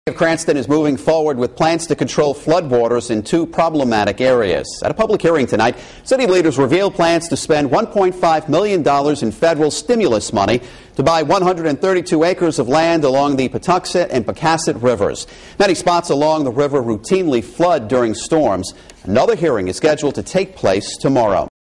Cranston is moving forward with plans to control floodwaters in two problematic areas. At a public hearing tonight, city leaders revealed plans to spend $1.5 million in federal stimulus money to buy 132 acres of land along the Patuxent and Pocasset rivers. Many spots along the river routinely flood during storms. Another hearing is scheduled to take place tomorrow.